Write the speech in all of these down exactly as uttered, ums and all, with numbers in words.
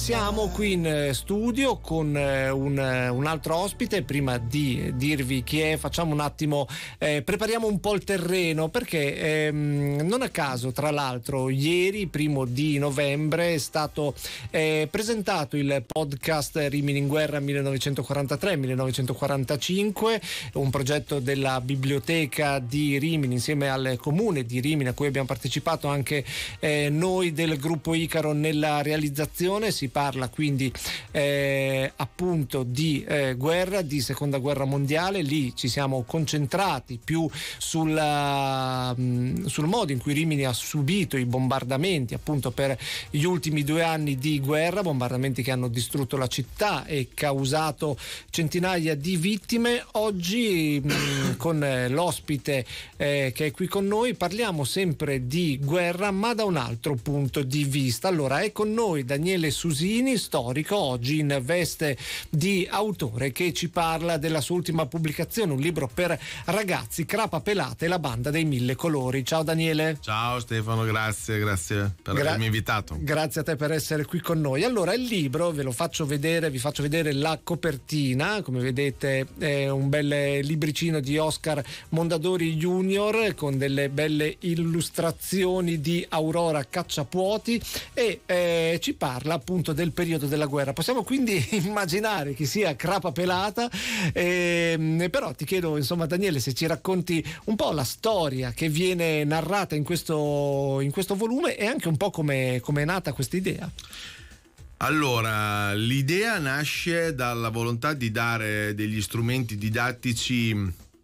Siamo qui in studio con un, un altro ospite. Prima di dirvi chi è, facciamo un attimo, eh, prepariamo un po' il terreno, perché ehm, non a caso, tra l'altro, ieri, primo di novembre, è stato eh, presentato il podcast Rimini in guerra millenovecentoquarantatré millenovecentoquarantacinque, un progetto della biblioteca di Rimini insieme al comune di Rimini, a cui abbiamo partecipato anche eh, noi del gruppo Icaro nella realizzazione. Si parla quindi eh, appunto di eh, guerra, di seconda guerra mondiale. Lì ci siamo concentrati più sulla, mh, sul modo in cui Rimini ha subito i bombardamenti appunto per gli ultimi due anni di guerra, bombardamenti che hanno distrutto la città e causato centinaia di vittime. Oggi mh, con eh, l'ospite eh, che è qui con noi parliamo sempre di guerra, ma da un altro punto di vista. Allora, è con noi Daniele Susini, storico, oggi in veste di autore, che ci parla della sua ultima pubblicazione, un libro per ragazzi, Crapa Pelata e la banda dei mille colori. Ciao Daniele. Ciao Stefano, grazie, grazie per Gra- avermi invitato. Grazie a te per essere qui con noi. Allora, il libro ve lo faccio vedere, vi faccio vedere la copertina. Come vedete è un bel libricino di Oscar Mondadori Junior con delle belle illustrazioni di Aurora Cacciapuoti e eh, ci parla appunto del periodo della guerra. Possiamo quindi immaginare chi sia Crapa Pelata, eh, però ti chiedo, insomma, Daniele, se ci racconti un po' la storia che viene narrata in questo, in questo volume e anche un po' come è nata questa idea. Allora, l'idea nasce dalla volontà di dare degli strumenti didattici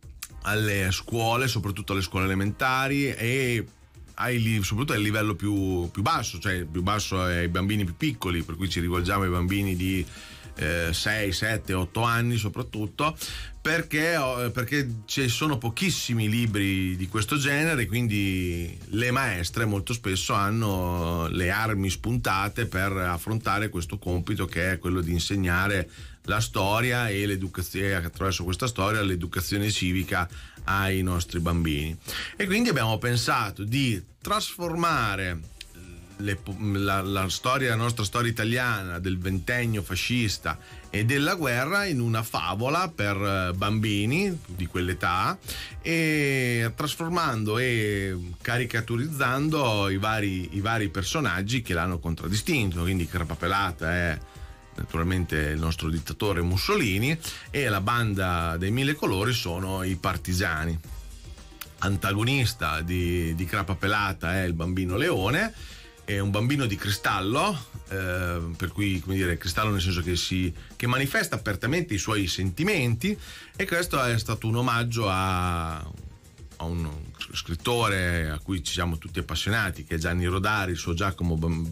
alle scuole, soprattutto alle scuole elementari e ai, soprattutto al livello più, più basso, cioè più basso ai bambini più piccoli, per cui ci rivolgiamo ai bambini di eh, sei, sette, otto anni soprattutto, perché, perché ci sono pochissimi libri di questo genere, quindi le maestre molto spesso hanno le armi spuntate per affrontare questo compito, che è quello di insegnare la storia e l'educazione, attraverso questa storia, l'educazione civica ai nostri bambini. E quindi abbiamo pensato di trasformare le, la, la storia, la nostra storia italiana del ventennio fascista e della guerra in una favola per bambini di quell'età, e trasformando e caricaturizzando i vari, i vari personaggi che l'hanno contraddistinto. Quindi Crapa Pelata è naturalmente il nostro dittatore Mussolini e la banda dei mille colori sono i partigiani. Antagonista di, di Crapa Pelata è il bambino Leone, è un bambino di cristallo, eh, per cui, come dire, cristallo nel senso che si che manifesta apertamente i suoi sentimenti, e questo è stato un omaggio a, a un scrittore a cui ci siamo tutti appassionati, che è Gianni Rodari, il suo Giacomo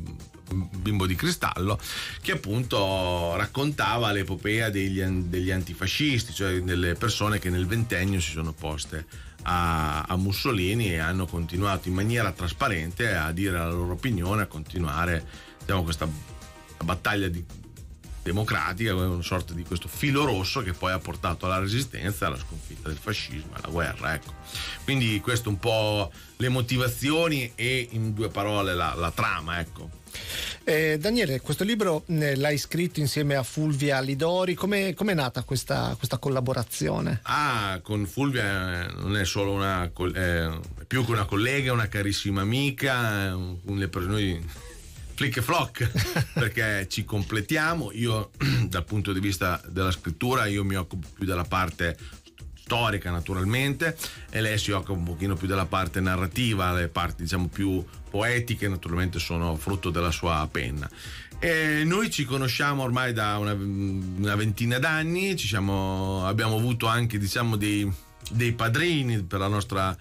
Bimbo di Cristallo, che appunto raccontava l'epopea degli, degli antifascisti, cioè delle persone che nel ventennio si sono opposte a, a Mussolini e hanno continuato in maniera trasparente a dire la loro opinione, a continuare, diciamo, questa battaglia di, democratica, una sorta di questo filo rosso che poi ha portato alla resistenza, alla sconfitta del fascismo, alla guerra, ecco. Quindi questo un po' le motivazioni e, in due parole, la, la trama, ecco. Eh, Daniele, questo libro eh, l'hai scritto insieme a Fulvia Lidori. Come è nata questa, questa collaborazione? Ah, con Fulvia non è solo una, è più che una collega, una carissima amica, un, per noi flick e flock, perché ci completiamo. Io dal punto di vista della scrittura io mi occupo più della parte storica, naturalmente, e lei si occupa un pochino più della parte narrativa, le parti, diciamo, più poetiche naturalmente sono frutto della sua penna. E noi ci conosciamo ormai da una, una ventina d'anni, ci siamo, abbiamo avuto anche, diciamo, dei, dei padrini per la nostra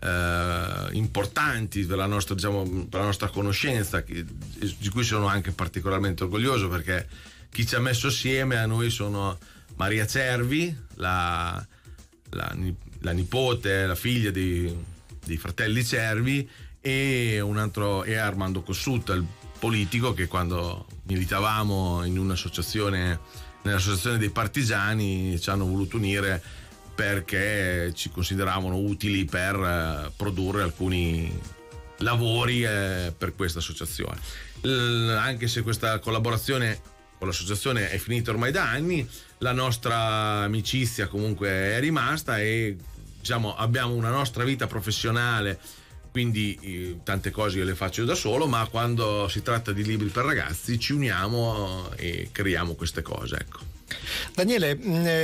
eh, importanti per la nostra, diciamo, per la nostra conoscenza, che, di cui sono anche particolarmente orgoglioso, perché chi ci ha messo assieme a noi sono Maria Cervi, la La, la nipote, la figlia dei, dei fratelli Cervi, e un altro è Armando Cossutta, il politico che quando militavamo in un'associazione, nell'associazione dei partigiani, ci hanno voluto unire perché ci consideravano utili per produrre alcuni lavori eh, per questa associazione. L- anche se questa collaborazione con l'associazione è finita ormai da anni, la nostra amicizia comunque è rimasta e diciamo abbiamo una nostra vita professionale, quindi eh, tante cose io le faccio da solo, ma quando si tratta di libri per ragazzi ci uniamo e creiamo queste cose, ecco. Daniele,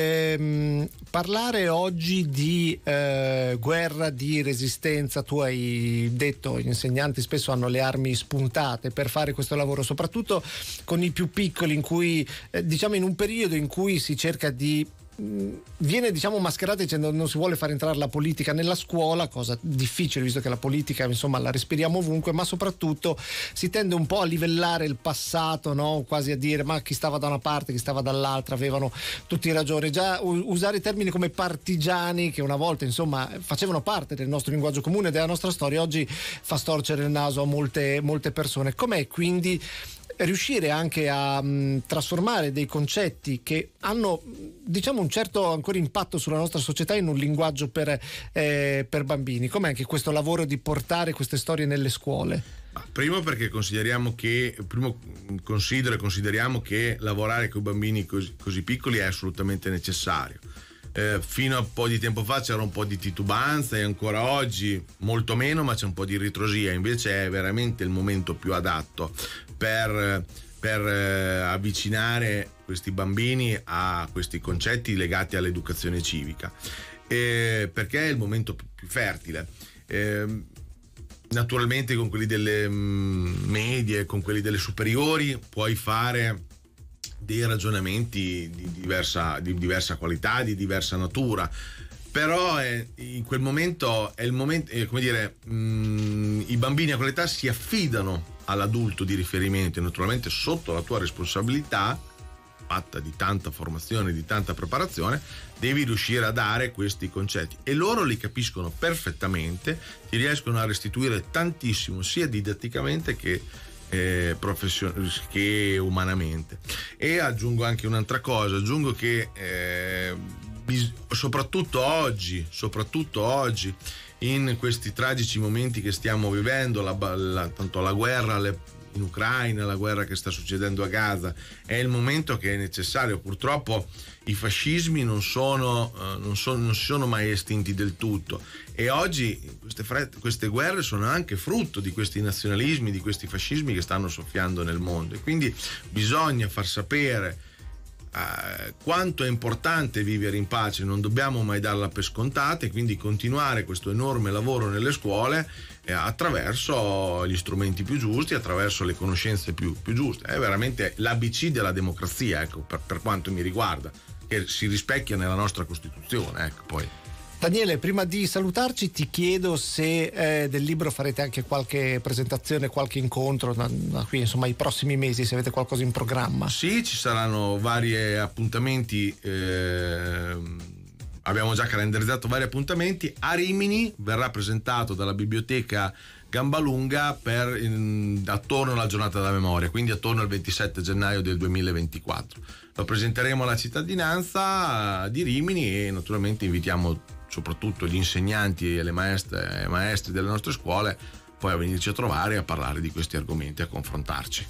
ehm, parlare oggi di eh, guerra, di resistenza, tu hai detto gli insegnanti spesso hanno le armi spuntate per fare questo lavoro, soprattutto con i più piccoli, in cui eh, diciamo in un periodo in cui si cerca di viene diciamo mascherata dicendo non si vuole far entrare la politica nella scuola, cosa difficile visto che la politica insomma la respiriamo ovunque, ma soprattutto si tende un po' a livellare il passato, no? Quasi a dire ma chi stava da una parte, chi stava dall'altra, avevano tutti ragione. Già usare termini come partigiani, che una volta insomma facevano parte del nostro linguaggio comune e della nostra storia, oggi fa storcere il naso a molte, molte persone. Com'è quindi riuscire anche a mh, trasformare dei concetti che hanno diciamo un certo ancora impatto sulla nostra società in un linguaggio per, eh, per bambini? Com'è anche questo lavoro di portare queste storie nelle scuole? Primo perché consideriamo che primo considero e consideriamo che lavorare con i bambini così, così piccoli è assolutamente necessario. Eh, fino a un po' di tempo fa c'era un po' di titubanza e ancora oggi molto meno, ma c'è un po' di ritrosia, invece è veramente il momento più adatto per, per eh, avvicinare questi bambini a questi concetti legati all'educazione civica, eh, perché è il momento più fertile. Eh, naturalmente con quelli delle mh, medie, con quelli delle superiori puoi fare dei ragionamenti di diversa, di diversa qualità, di diversa natura, però è, in quel momento è il momento, è, come dire, mh, i bambini a quell'età si affidano all'adulto di riferimento, naturalmente sotto la tua responsabilità fatta di tanta formazione, di tanta preparazione, devi riuscire a dare questi concetti e loro li capiscono perfettamente, ti riescono a restituire tantissimo sia didatticamente che Eh, profession- che umanamente. E aggiungo anche un'altra cosa, aggiungo che eh, bis- soprattutto oggi soprattutto oggi in questi tragici momenti che stiamo vivendo, la, la, tanto la guerra le, in Ucraina, la guerra che sta succedendo a Gaza, è il momento che è necessario. Purtroppo i fascismi non sono, uh, non sono non si sono mai estinti del tutto e oggi queste, fre- queste guerre sono anche frutto di questi nazionalismi, di questi fascismi che stanno soffiando nel mondo, e quindi bisogna far sapere uh, quanto è importante vivere in pace, non dobbiamo mai darla per scontata, e quindi continuare questo enorme lavoro nelle scuole eh, attraverso gli strumenti più giusti, attraverso le conoscenze più, più giuste. È veramente l'A B C della democrazia, ecco, per, per quanto mi riguarda, che si rispecchia nella nostra Costituzione, ecco. Poi Daniele, prima di salutarci ti chiedo se eh, del libro farete anche qualche presentazione, qualche incontro da, da qui, insomma, i prossimi mesi, se avete qualcosa in programma. Sì, ci saranno vari appuntamenti, eh, abbiamo già calendarizzato vari appuntamenti. A Rimini verrà presentato dalla biblioteca Gambalunga per in, attorno alla giornata della memoria, quindi attorno al ventisette gennaio del duemilaventiquattro. Lo presenteremo alla cittadinanza di Rimini e naturalmente invitiamo soprattutto gli insegnanti e le maestre e maestri delle nostre scuole poi a venirci a trovare e a parlare di questi argomenti, a confrontarci.